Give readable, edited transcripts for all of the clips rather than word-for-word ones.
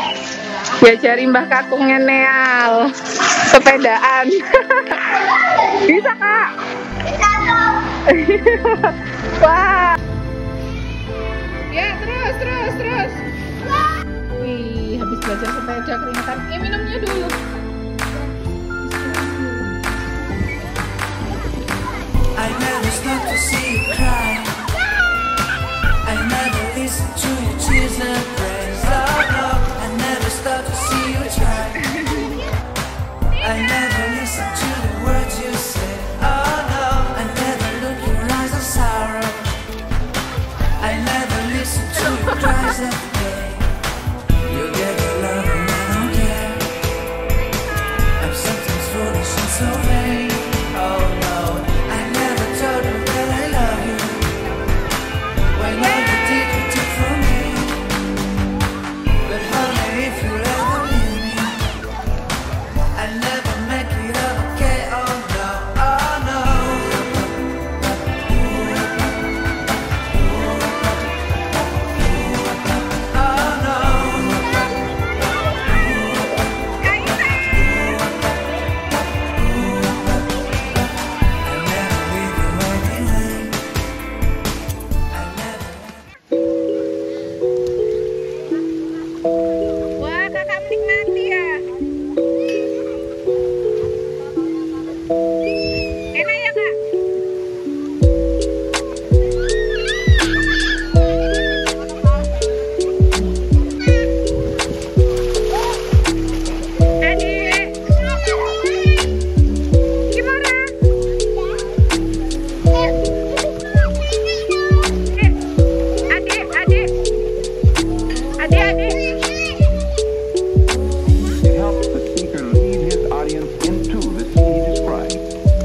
Diajari Mbah Kakungnya Neal sepedaan. Bisa Kak? Wah. Ya terus. Wih, habis belajar sepeda keringetan. Minumnya dulu. I never stop to see you cry. I never listen to your tears and praise. Oh no, I never stop to see you try. I never listen to the words you say. Oh no, I never look in your eyes of sorrow. I never listen to your cries of pain. You get your love and I don't care. I'm sometimes foolish and so vain. Oh no, I never told you that I love you. When all you did you took from me. But honey, if you ever leave me, I never make it up, okay? Oh no, oh no. Oh no. I never leave you waiting. I never. Wah, Kakak menikmati ya. Enak ya Kak? Adik, gimana? Adik. It helps the speaker lead his audience into the scene he describes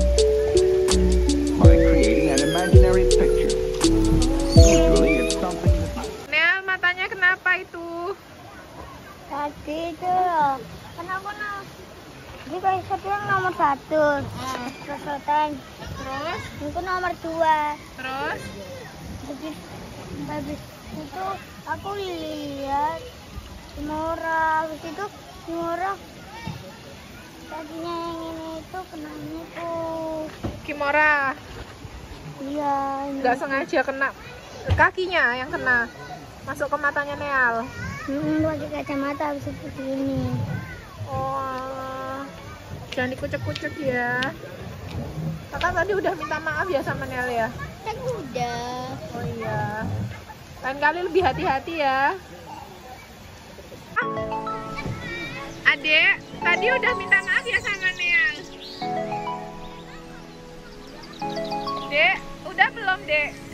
by creating an imaginary picture. Usually it's something that Nel, matanya kenapa itu? Tadi itu loh, kenapa ini kayak saya bilang nomor 1 terus Terus? itu nomor 2 Terus? habis itu aku lihat Kimura, habis itu Kimura tadinya yang ini itu kenanya tuh Kimura, iya ini. nggak sengaja kena kakinya yang kena masuk ke matanya Neal. Pakai kacamata habis itu begini. Oh, jangan dikucek-kucek ya. Kakak tadi udah minta maaf ya sama Neal ya? Kan udah. Oh iya. Lain kali lebih hati-hati ya. Adek, tadi udah minta maaf ya sama Neal. Dek, udah belum Dek?